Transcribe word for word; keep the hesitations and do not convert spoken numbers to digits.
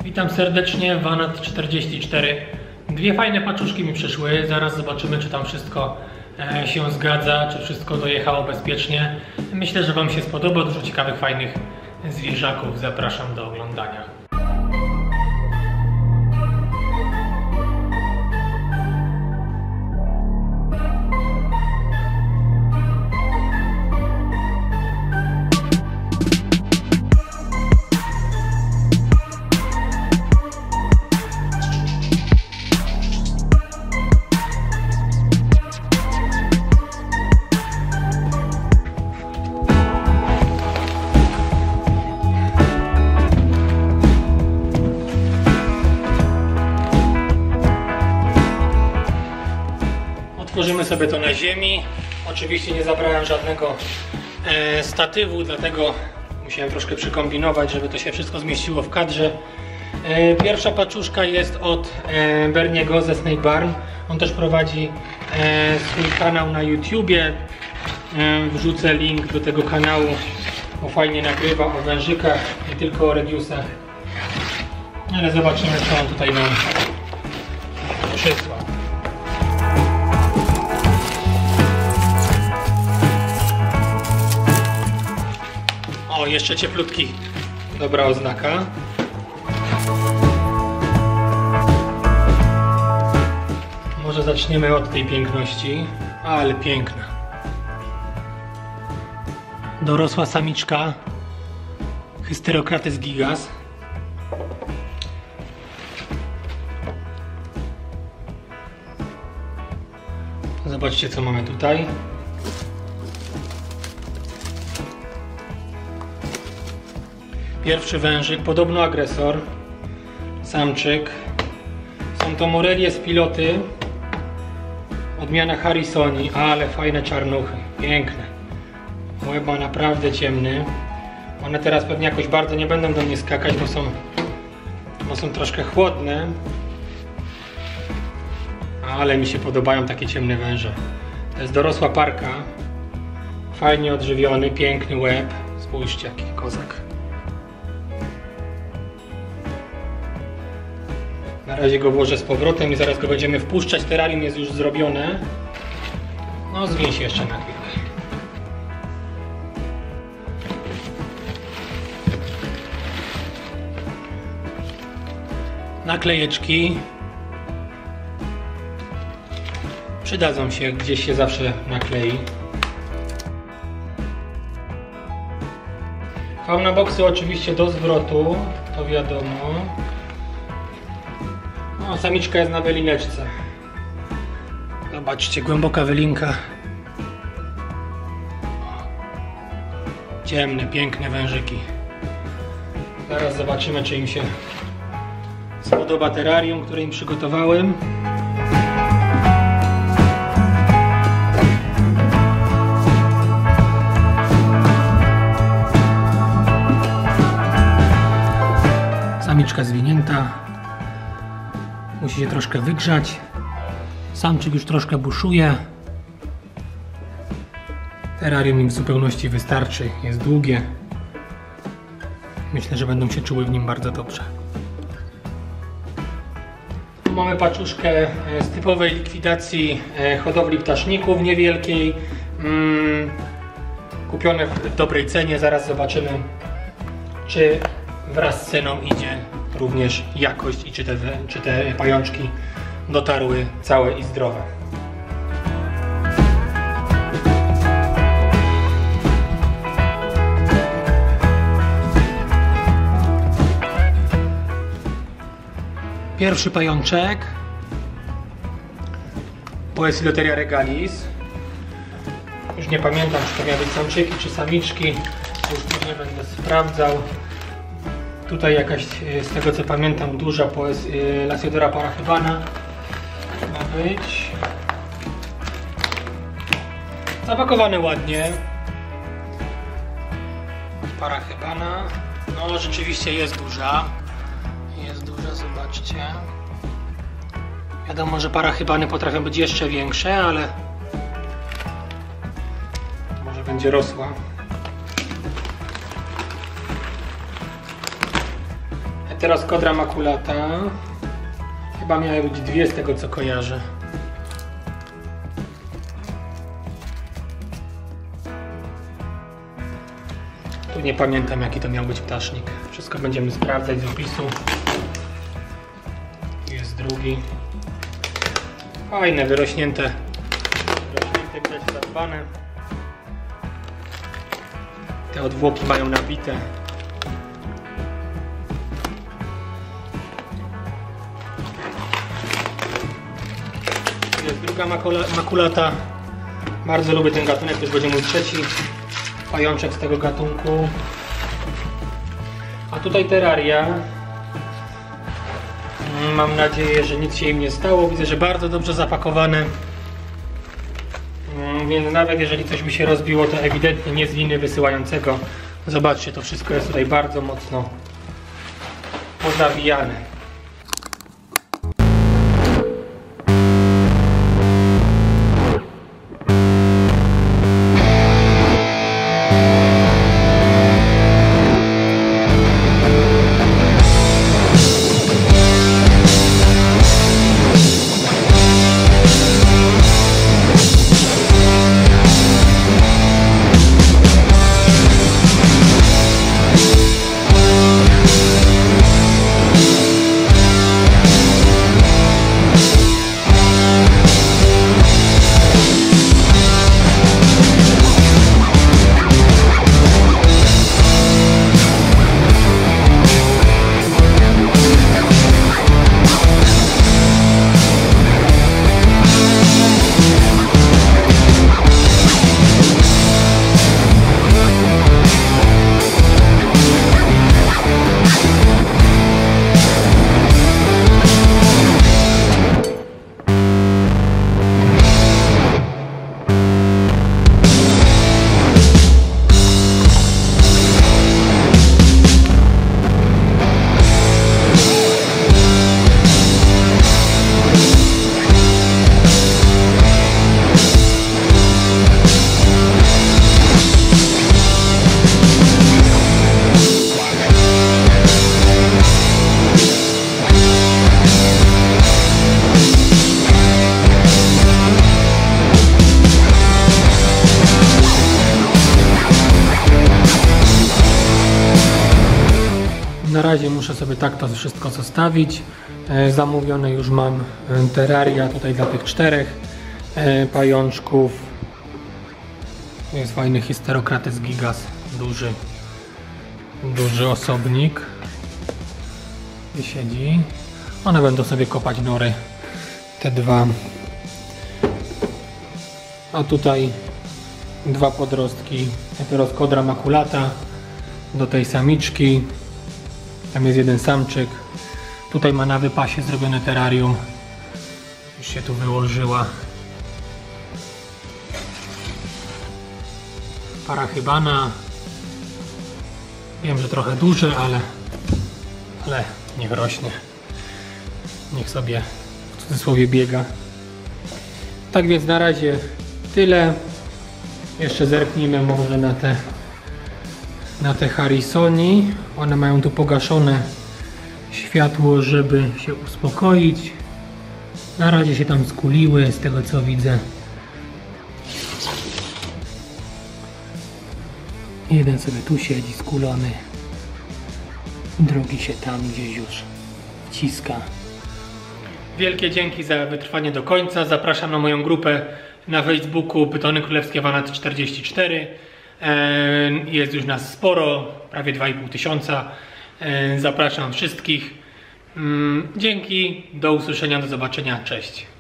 Witam serdecznie, Wanat czterdzieści cztery. Dwie fajne paczuszki mi przyszły, zaraz zobaczymy, czy tam wszystko się zgadza, czy wszystko dojechało bezpiecznie. Myślę, że Wam się spodoba, dużo ciekawych, fajnych zwierzaków. Zapraszam do oglądania. Otworzymy sobie to na ziemi. Oczywiście nie zabrałem żadnego e, statywu, dlatego musiałem troszkę przykombinować, żeby to się wszystko zmieściło w kadrze. E, pierwsza paczuszka jest od e, Berniego ze Snake Barn. On też prowadzi e, swój kanał na YouTubie. E, wrzucę link do tego kanału, bo fajnie nagrywa o wężykach, nie tylko o rediusach. Ale zobaczymy, co on tutaj nam przysłał. O, jeszcze cieplutki. Dobra oznaka. Może zaczniemy od tej piękności. Ale piękna. Dorosła samiczka Hysterocrates gigas. Zobaczcie, co mamy tutaj. Pierwszy wężyk, podobno agresor, samczyk. Są to Morelie z piloty, odmiana Harrisoni, ale fajne czarnuchy, piękne. Łeb ma naprawdę ciemny. One teraz pewnie jakoś bardzo nie będą do mnie skakać, bo są, bo są troszkę chłodne. Ale mi się podobają takie ciemne węże. To jest dorosła parka, fajnie odżywiony, piękny łeb. Spójrzcie, jaki kozak. Na razie go włożę z powrotem i zaraz go będziemy wpuszczać. Terrarium jest już zrobione. No, zwiń się jeszcze na chwilę. Naklejeczki przydadzą się, gdzieś się zawsze naklei. Fauna boxy oczywiście do zwrotu, to wiadomo. No, samiczka jest na wylineczce. Zobaczcie, głęboka wylinka. Ciemne, piękne wężyki. Zaraz zobaczymy, czy im się spodoba terrarium, które im przygotowałem. Samiczka zwinięta. Musi się troszkę wygrzać. Samczyk już troszkę buszuje. Terrarium im w zupełności wystarczy. Jest długie. Myślę, że będą się czuły w nim bardzo dobrze. Tu mamy paczuszkę z typowej likwidacji hodowli ptaszników niewielkiej. Hmm. Kupione w dobrej cenie. Zaraz zobaczymy, czy wraz z ceną idzie również jakość i czy te, czy te pajączki dotarły całe i zdrowe. Pierwszy pajączek Poecilotheria regalis. Już nie pamiętam, czy to miały być samczyki czy samiczki. Już później będę sprawdzał. Tutaj jakaś, z tego co pamiętam, duża Lasiodora parachybana ma być. Zapakowany ładnie. Parachybana. No, rzeczywiście jest duża. Jest duża, zobaczcie. Wiadomo, że parachybany potrafią być jeszcze większe, ale może będzie rosła. Heteroskodra maculata. Chyba miały być dwie z tego co kojarzę. Tu nie pamiętam jaki to miał być ptasznik. Wszystko będziemy sprawdzać z opisu. Jest drugi. Fajne, wyrośnięte. Wyrośnięte, widać zadbane. Te odwłoki mają nabite. Jest druga maculata. Bardzo lubię ten gatunek, to już będzie mój trzeci pajączek z tego gatunku. A tutaj terraria. Mam nadzieję, że nic się im nie stało. Widzę, że bardzo dobrze zapakowane. Więc nawet jeżeli coś by się rozbiło, to ewidentnie nie z liny wysyłającego. Zobaczcie, to wszystko jest tutaj bardzo mocno pozawijane. Na razie muszę sobie tak to wszystko zostawić. E, zamówione już mam terraria tutaj dla tych czterech e, pajączków. Jest fajny Hysterocrates gigas, duży, duży osobnik. I siedzi. One będą sobie kopać nory, te dwa. A tutaj dwa podrostki Heteroskodra maculata do tej samiczki. Tam jest jeden samczyk. Tutaj ma na wypasie zrobione terrarium. Już się tu wyłożyła. Parachybana. Wiem, że trochę duże, ale, ale niech rośnie. Niech sobie w cudzysłowie biega. Tak więc na razie tyle. Jeszcze zerknijmy może na te na te Harrisoni. One mają tu pogaszone światło, żeby się uspokoić. Na razie się tam skuliły, z tego co widzę. Jeden sobie tu siedzi skulony, drugi się tam gdzieś już wciska. Wielkie dzięki za wytrwanie do końca. Zapraszam na moją grupę na Facebooku Pytony Królewskie Wanat czterdzieści cztery. Jest już nas sporo, prawie dwa i pół tysiąca. Zapraszam wszystkich. Dzięki, do usłyszenia, do zobaczenia, cześć.